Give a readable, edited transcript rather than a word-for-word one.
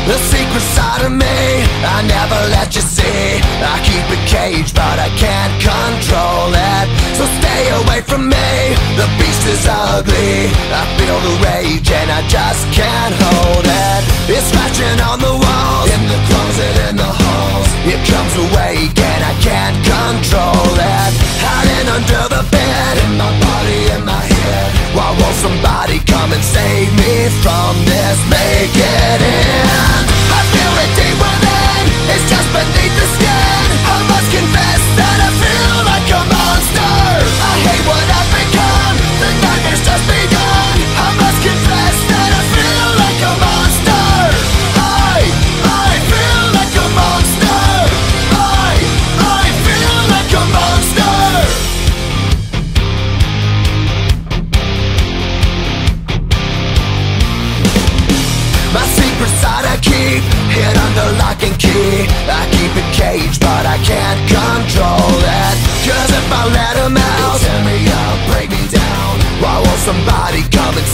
The secret side of me, I never let you see. I keep it caged, but I can't control it. So stay away from me, the beast is ugly. I feel the rage and I just can't hold it. It's scratching on the walls, in the closet, in the halls. It comes awake and I can't control it. Hiding under the bed, in my body, in my head. Why won't somebody come and save me from this? Make it end. I feel it deep within, it's just beneath the skin. I must confess that I feel like a monster. I hate what I've become, the nightmare's just begun. I must confess that I feel like a monster. I feel like a monster. I feel like a monster. My secret side I keep hid under lock and key. I keep it caged, but I can't control it. Cause if I let him out, he'll tear me up, break me down. Why won't somebody come and